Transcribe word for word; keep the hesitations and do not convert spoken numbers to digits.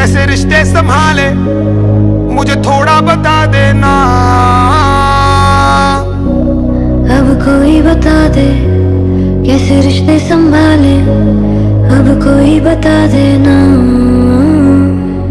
कैसे रिश्ते संभाले मुझे थोड़ा बता देना। अब कोई बता दे कैसे रिश्ते संभाले, अब कोई बता देना।